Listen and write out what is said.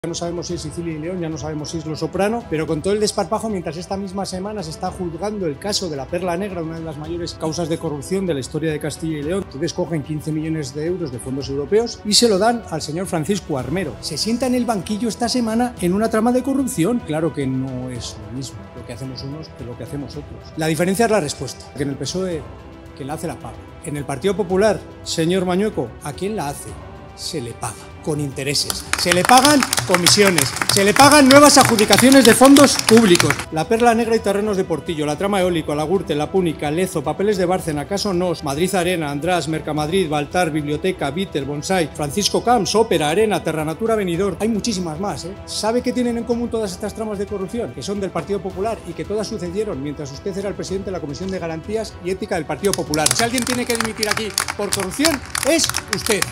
Ya no sabemos si es Sicilia y León, ya no sabemos si es Los Soprano, pero con todo el desparpajo, mientras esta misma semana se está juzgando el caso de la Perla Negra, una de las mayores causas de corrupción de la historia de Castilla y León. Ustedes cogen 15 millones de euros de fondos europeos y se lo dan al señor Francisco Armero. Se sienta en el banquillo esta semana en una trama de corrupción. Claro que no es lo mismo lo que hacemos unos que lo que hacemos otros. La diferencia es la respuesta, que en el PSOE quien la hace la paga. En el Partido Popular, señor Mañueco, ¿a quién la hace? Se le paga, con intereses. Se le pagan comisiones, se le pagan nuevas adjudicaciones de fondos públicos. La Perla Negra y terrenos de Portillo, la trama eólico, la Gürtel, la Púnica, Lezo, papeles de Bárcena, Caso Nos, Madrid Arena, András, Mercamadrid, Baltar, Biblioteca, Víter, Bonsai, Francisco Camps, Ópera, Arena, Terranatura, Benidorm. Hay muchísimas más, ¿eh? ¿Sabe qué tienen en común todas estas tramas de corrupción? Que son del Partido Popular y que todas sucedieron mientras usted era el presidente de la Comisión de Garantías y Ética del Partido Popular. Si alguien tiene que dimitir aquí por corrupción, es usted.